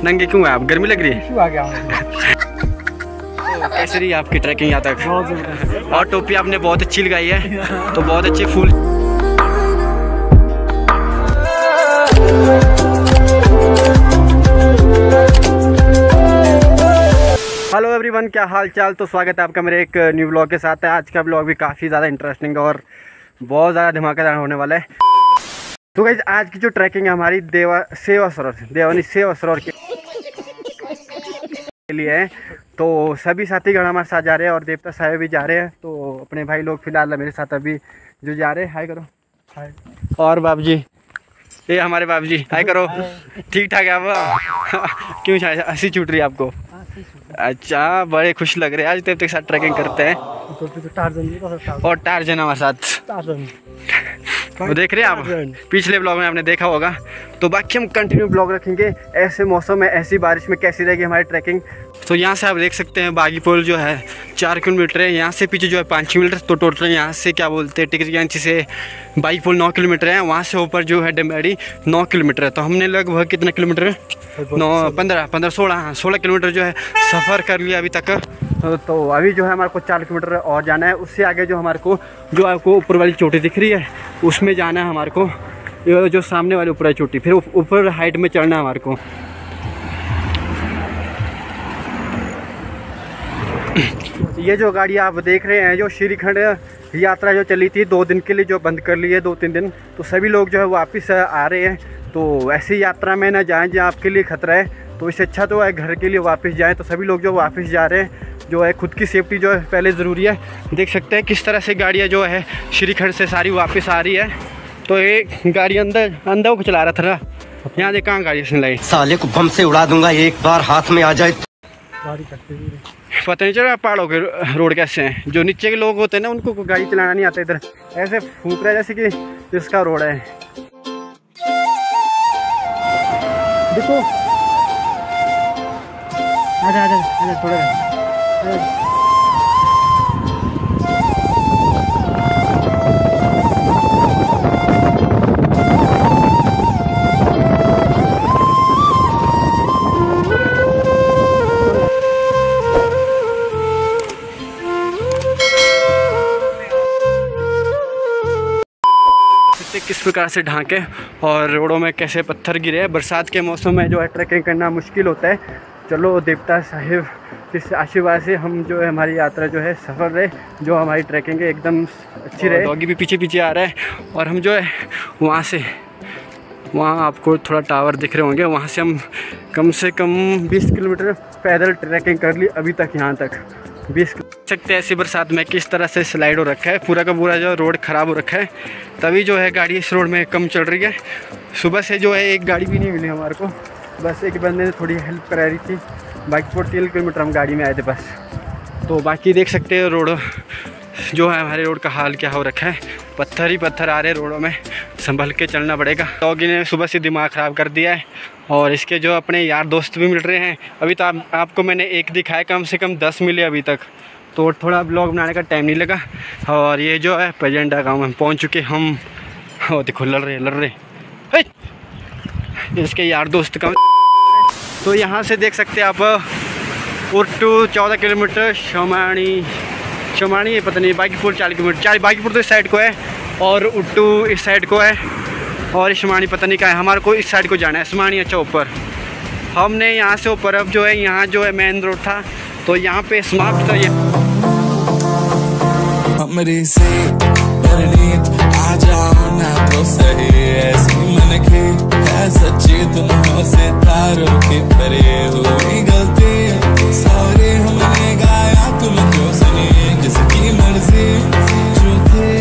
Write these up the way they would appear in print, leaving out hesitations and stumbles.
नंगे क्यों है आप? गर्मी लग रही है? क्यों आ गया? कैसे रही आपकी ट्रैकिंग यहाँ तक? और टोपी आपने बहुत अच्छी लगाई है, तो बहुत अच्छी फूल। हेलो एवरीवन, क्या हाल चाल? तो स्वागत है आपका मेरे एक न्यू ब्लॉग के साथ है। आज का ब्लॉग भी काफ़ी ज़्यादा इंटरेस्टिंग और बहुत ज़्यादा धमाकेदार होने वाला है। तो गाइस, आज की जो ट्रैकिंग है हमारी देवानी सेवा सरोवर के लिए है। तो सभी साथीगण हमारे साथ जा रहे हैं और देवता साहब भी जा रहे हैं। तो अपने भाई लोग फिलहाल मेरे साथ अभी जो जा रहे हैं, हाय करो। हाय। और बाबू जी, ये हमारे बाबू जी, हाय करो। ठीक ठाक है आप? क्यों हंसी छूट रही है आपको? अच्छा, बड़े खुश लग रहे हैं। आज देवता के साथ ट्रैकिंग करते हैं और टार्जन हमारे साथ। वो देख रहे हैं आप, पिछले ब्लॉग में आपने देखा होगा। तो बाकी हम कंटिन्यू ब्लॉग रखेंगे। ऐसे मौसम में, ऐसी बारिश में कैसी रहेगी हमारी ट्रैकिंग। तो यहाँ से आप देख सकते हैं बागीपुल जो है 4 किलोमीटर है, यहाँ से पीछे जो है 5 किलोमीटर। तो टोटल यहाँ से क्या बोलते हैं टिकरियांची से बागीपुल 9 किलोमीटर है। वहाँ से ऊपर जो है डमेड़ी 9 किलोमीटर है। तो हमने लगभग कितना किलोमीटर है? 16 किलोमीटर जो है सफ़र कर लिया अभी तक। तो अभी जो है हमारे को 4 किलोमीटर और जाना है। उससे आगे जो हमारे को, जो आपको ऊपर वाली चोटी दिख रही है, उसमें जाना है हमारे को। ये जो सामने वाली ऊपर वाली चोटी, फिर ऊपर हाइट में चढ़ना है हमारे को। ये जो गाड़ी आप देख रहे हैं, जो श्रीखंड यात्रा जो चली थी 2 दिन के लिए, जो बंद कर ली है 2-3 दिन, तो सभी लोग जो है वापस आ रहे हैं। तो ऐसी यात्रा में ना जाएं जहाँ आपके लिए खतरा है। तो इससे अच्छा तो है घर के लिए वापस जाएं। तो सभी लोग जो वापस जा रहे हैं, जो है खुद की सेफ्टी जो है पहले ज़रूरी है। देख सकते हैं किस तरह से गाड़ियाँ जो है श्रीखंड से सारी वापस आ रही है। तो एक गाड़ी अंदर को चला रहा था ना, यहाँ देख कहाँ गाड़ी से लाई। साले को बम से उड़ा दूंगा एक बार हाथ में आ जाए। पता नहीं चला पहाड़ों के रोड कैसे हैं। जो नीचे के लोग होते हैं ना, उनको गाड़ी चलाना नहीं आता। इधर ऐसे फूक रहा है जैसे कि इसका रोड है। देखो, आजा थोड़ा। किस प्रकार से ढांके और रोडों में कैसे पत्थर गिरे हैं। बरसात के मौसम में जो है ट्रैकिंग करना मुश्किल होता है। चलो देवता साहिब इस आशीर्वाद से हम जो है हमारी यात्रा जो है सफल रहे, जो हमारी ट्रैकिंग है एकदम अच्छी रहे। डॉगी भी पीछे आ रहा है और हम जो है वहाँ आपको थोड़ा टावर दिख रहे होंगे, वहाँ से हम कम से कम 20 किलोमीटर पैदल ट्रैकिंग कर ली अभी तक। यहाँ तक 20 सकते हैं। ऐसी बरसात में किस तरह से स्लाइड हो रखा है, पूरा का पूरा जो रोड ख़राब हो रखा है। तभी जो है गाड़ी इस रोड में कम चल रही है। सुबह से जो है एक गाड़ी भी नहीं मिली हमारे को, बस एक बंदे ने थोड़ी हेल्प करा रही थी। बाइक पर 3 किलोमीटर हम गाड़ी में आए थे बस। तो बाकी देख सकते हैं रोड जो है, हमारे रोड का हाल क्या हो रखा है। पत्थर ही पत्थर आ रहे हैं रोडों में, संभल के चलना पड़ेगा। डॉगी ने सुबह से दिमाग ख़राब कर दिया है और इसके जो अपने यार दोस्त भी मिल रहे हैं। अभी तो आपको मैंने एक दिखाया, कम से कम 10 मिले अभी तक। तो थोड़ा ब्लॉग बनाने का टाइम नहीं लगा। और ये जो है पेजेंडा गाँव में पहुँच चुके हम। और देखो लड़ रहे इसके यार दोस्त का। तो यहाँ से देख सकते हैं आप उर्टू 14 किलोमीटर, शमाणी पता नहीं, बागीपुर 40 किलोमीटर। बागीपुर तो इस साइड को है और उट्टू इस साइड को है और शमाणी पता नहीं क्या है। हमारे को इस साइड को जाना है, शमाणी अच्छा ऊपर। हमने यहाँ से ऊपर अब जो है, यहाँ जो है मेन रोड था, तो यहाँ पे समाप्त था ये। तो सही ऐसी मन की सच्ची तुम से तारों की परे हुई गलती सारे हमने गाया, तुम क्यों सुनी जिसकी मर्जी जो थे।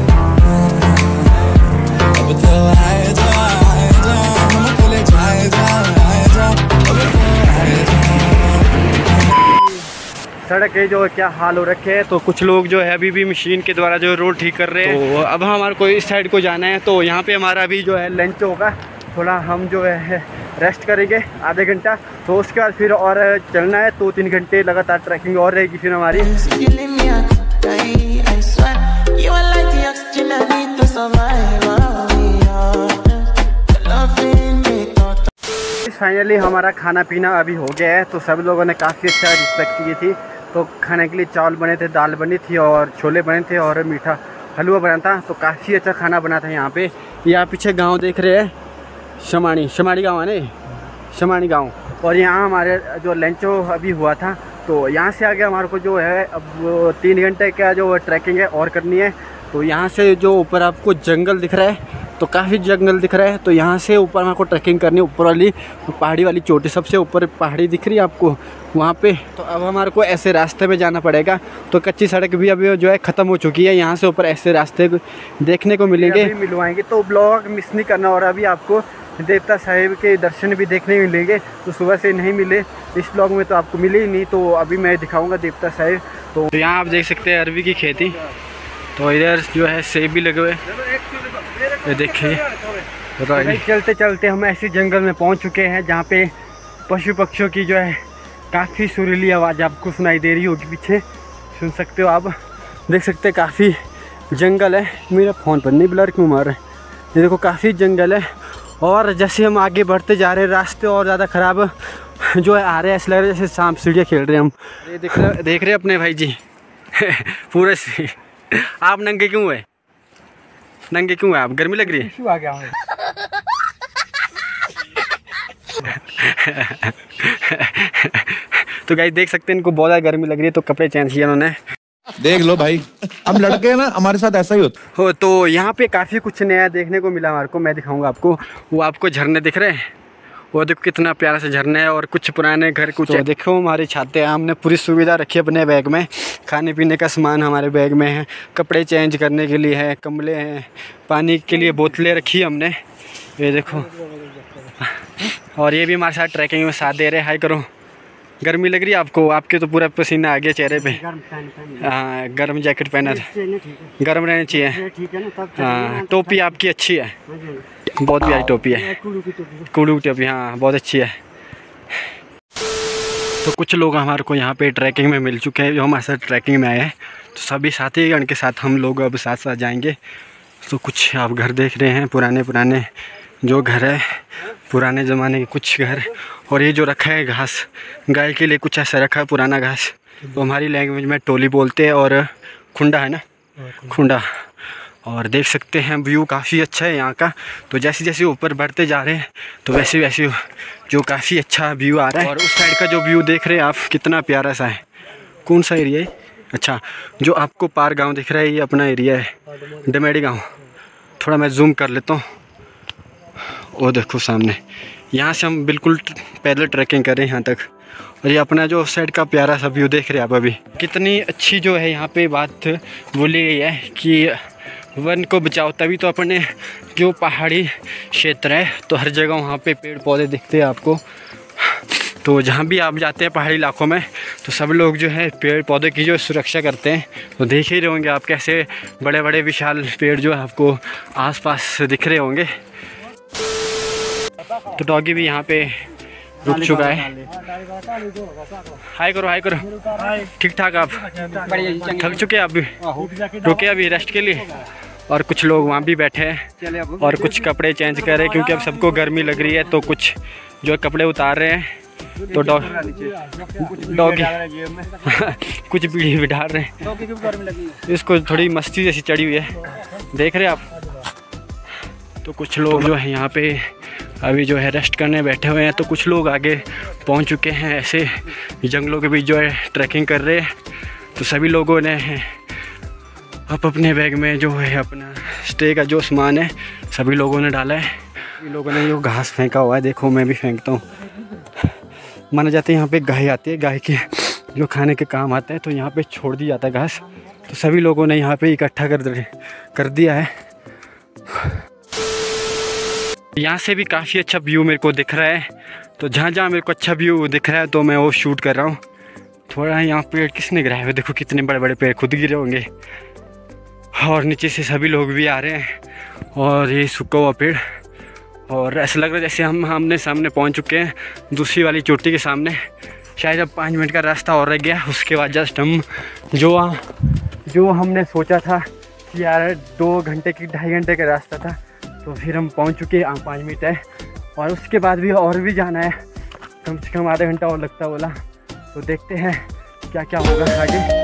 अब तो आए जा हम अकेले जाए जा अब तो आए जा। सड़क के जो क्या हाल हो रखे हैं। तो कुछ लोग जो है अभी भी मशीन के द्वारा जो रोड ठीक कर रहे हैं। तो अब हमारे को इस साइड को जाना है। तो यहाँ पे हमारा अभी जो है लंच होगा, थोड़ा हम जो है रेस्ट करेंगे आधे घंटा। तो उसके बाद फिर और चलना है। 2-3 घंटे लगातार ट्रैकिंग और रहेगी फिर हमारी। फाइनली हमारा खाना पीना अभी हो गया है। तो सब लोगों ने काफ़ी अच्छा रिस्पेक्ट की थी। तो खाने के लिए चावल बने थे, दाल बनी थी और छोले बने थे और मीठा हलवा बना था। तो काफ़ी अच्छा खाना बना था यहाँ पे। यहाँ पीछे गांव देख रहे हैं, शमाड़ी गांव है ना, शमाड़ी गांव। और यहाँ हमारे जो लंच अभी हुआ था, तो यहाँ से आगे हमारे को जो है अब 3 घंटे का जो ट्रैकिंग है और करनी है। तो यहाँ से जो ऊपर आपको जंगल दिख रहा है, तो काफ़ी जंगल दिख रहा है। तो यहाँ से ऊपर हमारे को ट्रैकिंग करनी है, ऊपर वाली पहाड़ी वाली चोटी, सबसे ऊपर पहाड़ी दिख रही है आपको वहाँ पे। तो अब हमारे को ऐसे रास्ते में जाना पड़ेगा। तो कच्ची सड़क भी अभी जो है ख़त्म हो चुकी है। यहाँ से ऊपर ऐसे रास्ते देखने को मिलेंगे, मिलवाएंगे। तो ब्लॉग मिस नहीं करना। और अभी आपको देवता साहिब के दर्शन भी देखने मिलेंगे। तो सुबह से नहीं मिले इस ब्लॉग में, तो आपको मिले ही नहीं। तो अभी मैं दिखाऊँगा देवता साहिब। तो यहाँ आप देख सकते हैं अरवी की खेती। तो इधर जो है सेब भी लगे हुए, ये देखिए। चलते चलते हम ऐसे जंगल में पहुंच चुके हैं जहां पे पशु पक्षियों की जो है काफ़ी सुरीली आवाज़ आपको सुनाई दे रही होगी, पीछे सुन सकते हो आप। देख सकते हैं काफ़ी जंगल है। मेरा फ़ोन पर नहीं ब्लर क्यों मार रहा है, ये देखो काफ़ी जंगल है। और जैसे हम आगे बढ़ते जा रहे हैं, रास्ते और ज़्यादा ख़राब जो है आ रहे हैं। ऐसा लग रहा है जैसे सांप सीढ़ियाँ खेल रहे हैं हम। ये देख रहे अपने भाई जी पूरे से। आप नंगे क्यों है? नंगे क्यों है आप? गर्मी लग रही है? आ गया हूँ। तो गाइस देख सकते हैं इनको बहुत ज़्यादा गर्मी लग रही है, तो कपड़े चेंज किए उन्होंने। देख लो भाई, हम लड़के हैं ना, हमारे साथ ऐसा ही होता हो। तो यहाँ पे काफ़ी कुछ नया देखने को मिला हमारे को, मैं दिखाऊंगा आपको। वो आपको झरने दिख रहे हैं, वो देखो कितना प्यारा सा झरना है। और कुछ पुराने घर कुछ तो देखो हमारी छाते हैं। हमने पूरी सुविधा रखी है अपने बैग में, खाने पीने का सामान हमारे बैग में है, कपड़े चेंज करने के लिए है, कंबले हैं, पानी के लिए बोतलें रखी है हमने, ये देखो। और ये भी हमारे साथ ट्रैकिंग में साथ दे रहे हैं। हाय करो। गर्मी लग रही है आपको? आपके तो पूरा पसीना आ गया चेहरे पे। हाँ, गर्म जैकेट पहना था, गर्म रहना चाहिए। हाँ, टोपी आपकी अच्छी है, बहुत प्यारी टोपी है, कुड़ू टोपी। हाँ, बहुत अच्छी है। तो कुछ लोग हमारे को यहाँ पे ट्रैकिंग में मिल चुके हैं जो हमारे साथ ट्रैकिंग में आए हैं। तो सभी साथी गण के साथ हम लोग अब साथ साथ जाएंगे। तो कुछ आप घर देख रहे हैं, पुराने जो घर है, पुराने ज़माने के कुछ घर। और ये जो रखा है घास, गाय के लिए कुछ ऐसा रखा है पुराना घास, तो हमारी लैंग्वेज में टोली बोलते हैं। और खुंडा है ना, खुंडा। और देख सकते हैं व्यू काफ़ी अच्छा है यहाँ का। तो जैसे जैसे ऊपर बढ़ते जा रहे हैं, तो वैसे वैसे जो काफ़ी अच्छा व्यू आ रहा है। और उस साइड का जो व्यू देख रहे हैं आप, कितना प्यारा सा है। कौन सा एरिया है? अच्छा, जो आपको पार गाँव दिख रहा है, ये अपना एरिया है, डमेड़ी गाँव। थोड़ा मैं जूम कर लेता हूँ। वो देखो सामने, यहाँ से हम बिल्कुल पैदल ट्रैकिंग कर रहे हैं यहाँ तक। और ये अपना जो साइड का प्यारा सा व्यू देख रहे हैं आप अभी। कितनी अच्छी जो है यहाँ पे बात बोली गई है कि वन को बचाओ, तभी तो अपने जो पहाड़ी क्षेत्र है, तो हर जगह वहाँ पे पेड़ पौधे दिखते हैं आपको। तो जहाँ भी आप जाते हैं पहाड़ी इलाकों में, तो सब लोग जो है पेड़ पौधे की जो सुरक्षा करते हैं। तो देख ही रहे होंगे आप कैसे बड़े बड़े विशाल पेड़ जो है आपको आसपास दिख रहे होंगे। तो डॉगी भी यहाँ पे रुक चुका है। हाय करो, हाय करो। ठीक ठाक आप? थक चुके आप भी? रुके अभी रेस्ट के लिए? और कुछ लोग वहाँ भी बैठे हैं और कुछ कपड़े चेंज कर रहे हैं, क्योंकि अब सबको गर्मी लग रही है। तो कुछ जो कपड़े उतार रहे हैं, तो डॉगी कुछ बीड़ी भी डाल रहे हैं। इसको थोड़ी मस्ती जैसी चढ़ी हुई है, देख रहे हैं आप। तो कुछ लोग जो है यहाँ पे अभी जो है रेस्ट करने बैठे हुए हैं। तो कुछ लोग आगे पहुँच चुके हैं, ऐसे जंगलों के बीच जो है ट्रैकिंग कर रहे हैं। तो सभी लोगों ने अब अपने बैग में जो है अपना स्टे का जो सामान है सभी लोगों ने डाला है। सभी लोगों ने जो घास फेंका हुआ है, देखो मैं भी फेंकता हूँ। माना जाता है यहाँ पे गाय आती है, गाय के जो खाने के काम आता है, तो यहाँ पे छोड़ दी जाता है घास। तो सभी लोगों ने यहाँ पे इकट्ठा कर दिया है। यहाँ से भी काफ़ी अच्छा व्यू मेरे को दिख रहा है। तो जहाँ जहाँ मेरे को अच्छा व्यू दिख रहा है, तो मैं वो शूट कर रहा हूँ। थोड़ा यहाँ पेड़ किसने गिराए हुए, देखो कितने बड़े बड़े पेड़ खुद गिरे होंगे। और नीचे से सभी लोग भी आ रहे हैं। और ये सूखा हुआ पेड़, और ऐसा लग रहा है जैसे हम आमने सामने पहुँच चुके हैं दूसरी वाली चोटी के सामने। शायद अब 5 मिनट का रास्ता और रह गया, उसके बाद जस्ट हम जो हमने सोचा था कि यार 2 घंटे की 2.5 घंटे का रास्ता था, तो फिर हम पहुंच चुके हैं। 5 मिनट है, और उसके बाद भी और भी जाना है, कम से कम आधा घंटा और लगता बोला। तो देखते हैं क्या क्या होगा आगे।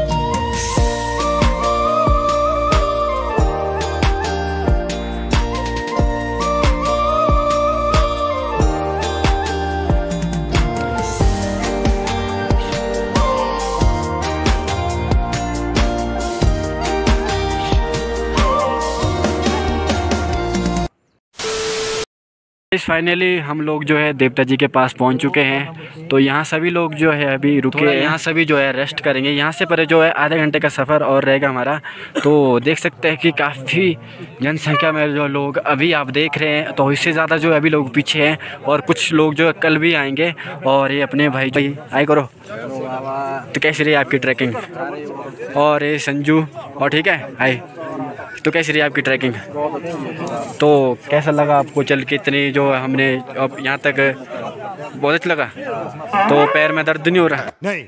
फाइनली हम लोग जो है देवता जी के पास पहुंच चुके हैं। तो यहाँ सभी लोग जो है अभी रुके, यहाँ सभी जो है रेस्ट करेंगे। यहाँ से परे जो है आधे घंटे का सफ़र और रहेगा हमारा। तो देख सकते हैं कि काफ़ी जनसंख्या में जो लोग अभी आप देख रहे हैं, तो इससे ज़्यादा जो है अभी लोग पीछे हैं और कुछ लोग जो है कल भी आएंगे। और ये अपने भाई जी आए करो। तो कैसी रही आपकी ट्रैकिंग? और ये संजू और ठीक है आए। तो कैसी रही आपकी ट्रैकिंग? तो कैसा लगा आपको चल के इतनी जो हमने अब यहाँ तक? बहुत अच्छा लगा। तो पैर में दर्द नहीं हो रहा? नहीं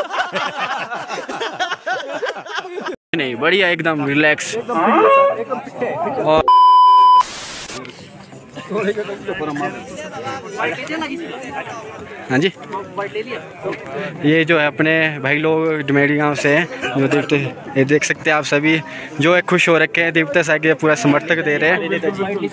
नहीं, बढ़िया एकदम रिलैक्स। और हाँ जी, ये जो है अपने भाई लोग डुमेरी गांव से हैं, जो देखते ये देख सकते हैं आप सभी जो है खुश हो रखे हैं। देवता साहब के पूरा समर्थक दे रहे हैं।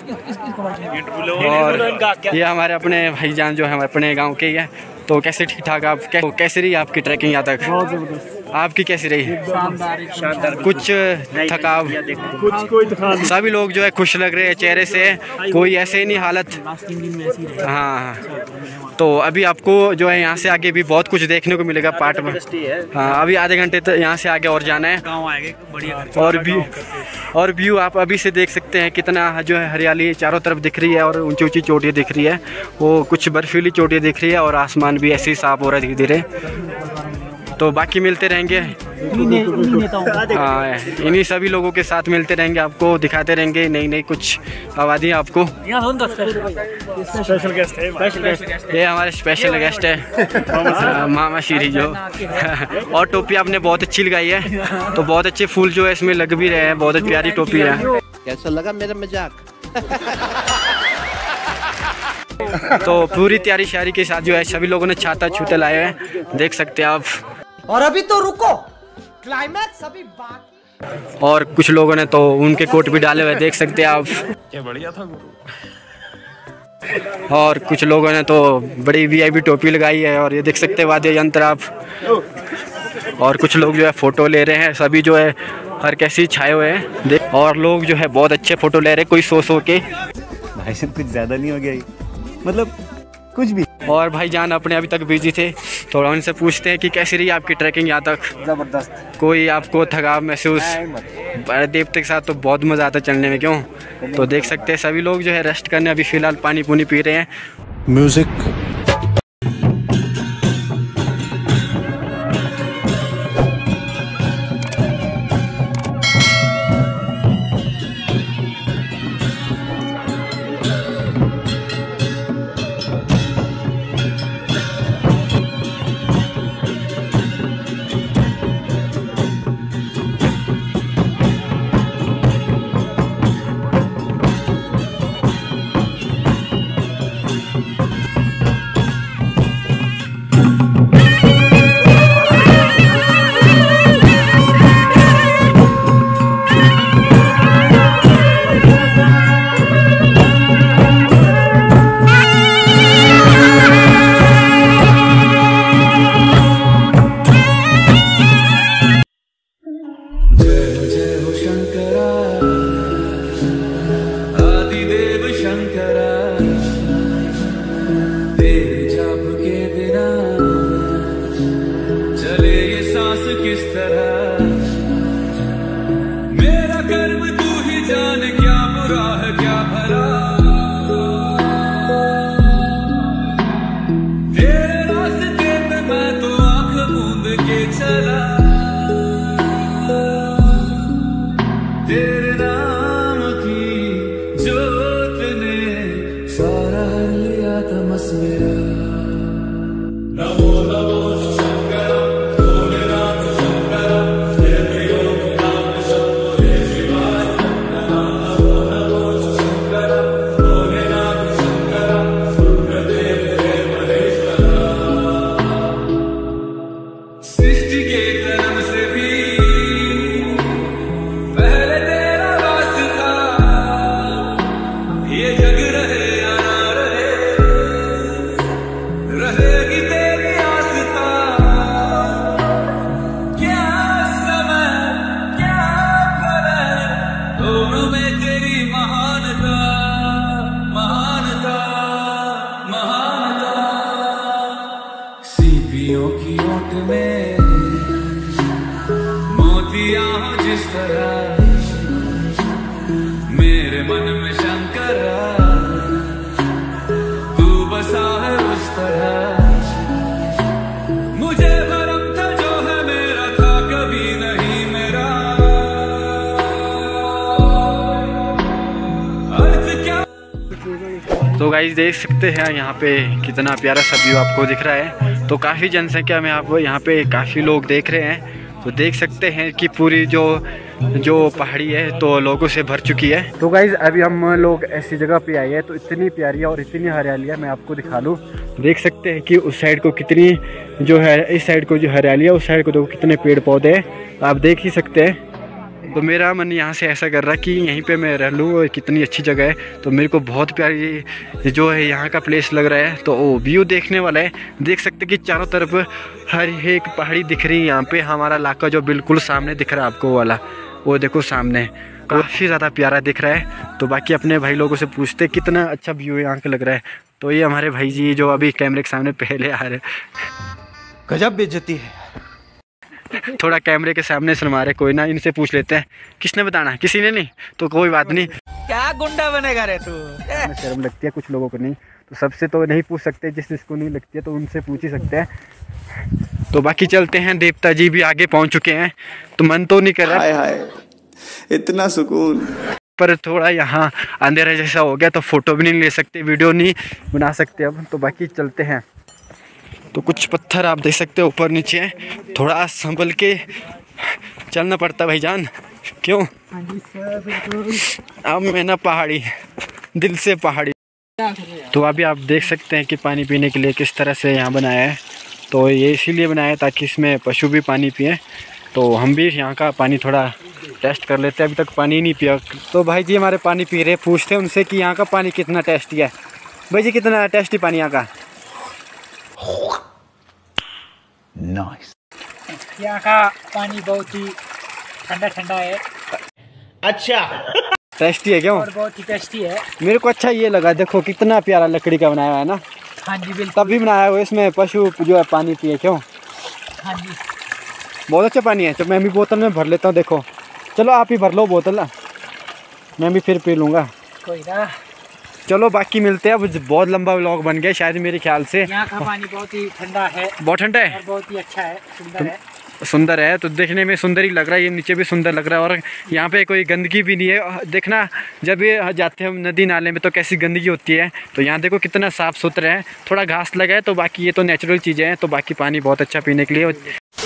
और ये हमारे अपने भाईजान जो है अपने गांव के ही है। तो कैसे ठीक ठाक आप कैसी रही आपकी ट्रैकिंग यहाँ तक? बहुत ज़बरदस्त। आपकी कैसी रही? शानदार। कुछ थकाव? कुछ कोई थकान? सभी लोग जो है खुश लग रहे हैं चेहरे से, कोई ऐसे ही नहीं हालत। लास्ट 3 दिन में ऐसी रही। हाँ, तो अभी आपको जो है यहाँ से आगे भी बहुत कुछ देखने को मिलेगा पार्ट में। हाँ, अभी आधे घंटे तक यहाँ से आगे और जाना है। गाँव आएंगे बढ़िया। और व्यू आप अभी से देख सकते हैं कितना जो है हरियाली चारों तरफ दिख रही है और ऊंची ऊंची चोटियाँ दिख रही है। वो कुछ बर्फीली चोटियाँ दिख रही है और आसमान भी ऐसे ही साफ हो रहा है धीरे धीरे। तो बाकी मिलते रहेंगे, हाँ इन्हीं सभी लोगों के साथ मिलते रहेंगे, आपको दिखाते रहेंगे नई नई कुछ आबादी आपको। स्पेशल गेस्ट है। ये हमारे स्पेशल गेस्ट है मामा श्री जो। और टोपी आपने बहुत अच्छी लगाई है, तो बहुत अच्छे फूल जो है इसमें लग भी रहे हैं। बहुत प्यारी टोपी है। कैसा लगा मेरा मजाक? तो पूरी तैयारी शारी के साथ जो है सभी लोगों ने छाता छूते लाए हैं, देख सकते हैं आप। और अभी तो रुको, क्लाइमैक्स अभी बाकी। और कुछ लोगों ने तो उनके कोट भी डाले हुए देख सकते हैं आप। क्या बढ़िया था गुरु। और कुछ लोगों ने तो बड़ी वीआईपी टोपी लगाई है और ये देख सकते हैं वाद्य यंत्र आप। और कुछ लोग जो है फ़ोटो ले रहे हैं, सभी जो है हर कैसे छाए हुए हैं। और लोग जो है बहुत अच्छे फ़ोटो ले रहे हैं, कोई सो के। भाई साहब कुछ ज़्यादा नहीं हो गया, मतलब कुछ भी। और भाई जान अपने अभी तक बिजी थे, थोड़ा उनसे पूछते हैं कि कैसी रही आपकी ट्रैकिंग यहाँ तक? जबरदस्त। कोई आपको थकाव महसूस? देवता के साथ तो बहुत मज़ा आता चलने में, क्यों? तो देख सकते हैं सभी लोग जो है रेस्ट करने अभी फ़िलहाल पानी पुनी पी रहे हैं। म्यूजिक। में मोतिया हो जिस तरह मेरे मन में शंकर तू बसा है उस तरह मुझे भरम था जो है मेरा था कभी नहीं मेरा अर्थ क्या। तो गाइस देख सकते हैं यहाँ पे कितना प्यारा सा व्यू आपको दिख रहा है। तो काफ़ी जनसंख्या में आप यहाँ पे काफ़ी लोग देख रहे हैं। तो देख सकते हैं कि पूरी जो पहाड़ी है तो लोगों से भर चुकी है। तो गाइस अभी हम लोग ऐसी जगह पे आए हैं तो इतनी प्यारी और इतनी हरियाली है, मैं आपको दिखा लूँ। देख सकते हैं कि उस साइड को कितनी जो है, इस साइड को जो हरियाली है उस साइड को देखो कितने पेड़ पौधे हैं, आप देख ही सकते हैं। तो मेरा मन यहाँ से ऐसा कर रहा है कि यहीं पे मैं रह लूँ और कितनी अच्छी जगह है। तो मेरे को बहुत प्यारी जो है यहाँ का प्लेस लग रहा है। तो व्यू देखने वाला है, देख सकते कि चारों तरफ हर एक पहाड़ी दिख रही है। यहाँ पे हमारा इलाका जो बिल्कुल सामने दिख रहा है आपको वाला, वो देखो सामने काफ़ी ज़्यादा प्यारा दिख रहा है। तो बाकी अपने भाई लोगों से पूछते कितना अच्छा व्यू है यहाँ का लग रहा है। तो ये हमारे भाई जी जो अभी कैमरे के सामने पहले आ रहे, गजब बेइज्जती है। थोड़ा कैमरे के सामने शर्मा रहे, कोई ना इनसे पूछ लेते हैं। किसने बताना? किसी ने नहीं, तो कोई बात नहीं। क्या गुंडा बनेगा रे तू? शर्म लगती है कुछ लोगों को, नहीं तो सबसे तो नहीं पूछ सकते, जिसको नहीं लगती है तो उनसे पूछ ही सकते हैं। तो बाकी चलते हैं, देवता जी भी आगे पहुंच चुके हैं। तो मन तो नहीं कर रहा, हाय हाय इतना सुकून, पर थोड़ा यहाँ अंधेरा जैसा हो गया तो फोटो भी नहीं ले सकते, वीडियो नहीं बना सकते अब। तो बाकी चलते हैं। तो कुछ पत्थर आप देख सकते हो ऊपर नीचे, थोड़ा संभल के चलना पड़ता भाईजान। क्यों? अब मैं ना पहाड़ी, दिल से पहाड़ी। तो अभी आप देख सकते हैं कि पानी पीने के लिए किस तरह से यहाँ बनाया है। तो ये इसीलिए बनाया है ताकि इसमें पशु भी पानी पिए। तो हम भी यहाँ का पानी थोड़ा टेस्ट कर लेते हैं, अभी तक पानी नहीं पिया। तो भाई जी हमारे पानी पी रहे, पूछते हैं उनसे कि यहाँ का पानी कितना टेस्टी है। भाई जी कितना टेस्टी पानी यहाँ का? नाइस। यहाँ का पानी बहुत ही ठंडा ठंडा है। अच्छा टेस्टी है क्यों? और बहुत ही टेस्टी है। मेरे को अच्छा ये लगा, देखो कितना प्यारा लकड़ी का बनाया हुआ है ना। हाँ जी बिल्कुल। तभी बनाया हुआ है, इसमें पशु जो है पानी पिए। क्यों? हाँ जी बहुत अच्छा पानी है। तो मैं भी बोतल में भर लेता हूँ। देखो चलो आप ही भर लो बोतल, मैं भी फिर पी लूँगा। कोई ना, चलो बाकी मिलते हैं। अब बहुत लंबा व्लॉग बन गया शायद मेरे ख्याल से। यहाँ का पानी बहुत ही ठंडा है। बहुत ठंडा है और बहुत ही अच्छा है, सुंदर है। सुंदर है, तो देखने में सुंदर ही लग रहा है। ये नीचे भी सुंदर लग रहा है और यहाँ पे कोई गंदगी भी नहीं है। देखना जब ये जाते हैं नदी नाले में तो कैसी गंदगी होती है। तो यहाँ देखो कितना साफ़ सुथरा है, थोड़ा घास लगा है। तो बाकी ये तो नेचुरल चीज़ें हैं। तो बाकी पानी बहुत अच्छा पीने के लिए।